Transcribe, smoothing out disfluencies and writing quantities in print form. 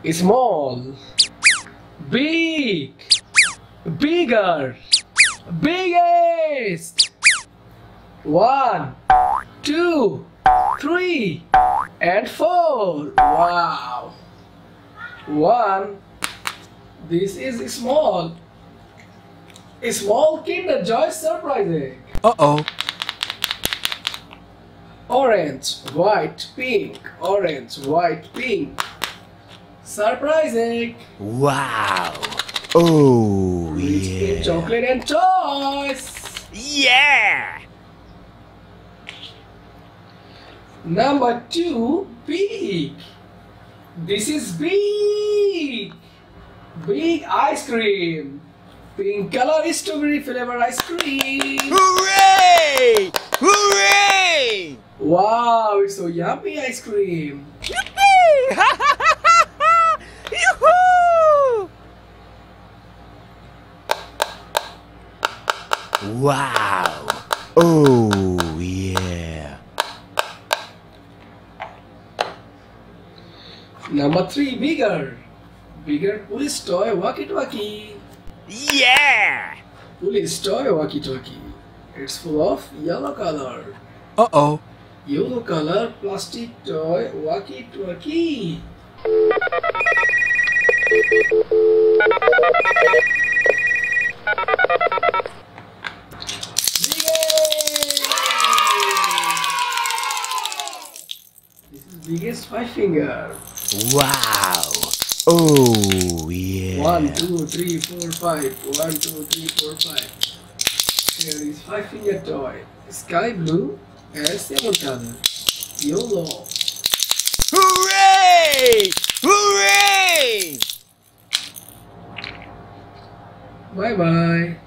Small. Big. Bigger. Biggest. 1, 2, 3, and 4. Wow. 1. This is small. A small Kinder Joy surprise egg. Uh-oh. Orange, white, pink. Orange, white, pink. Surprise egg. Wow. Oh, Rich in yeah. chocolate and toys. Yeah. Number 2, big. This is big. Big ice cream. Pink color strawberry flavor ice cream. Hooray! Hooray! Wow, it's so yummy ice cream. Yippee! Yoo-hoo! Wow. Oh, yeah. Number 3, bigger. Bigger police toy walkie-talkie. Yeah. Police toy walkie-talkie. It's full of yellow color. Uh-oh. Yellow color plastic toy walkie-talkie. This is biggest 5 finger. Wow. Oh, yeah. 1, 2, 3, 4, 5. 1, 2, 3, 4, 5. Here is 5 finger toy. Sky blue and 7 color. YOLO. Hooray! Hooray! Bye bye.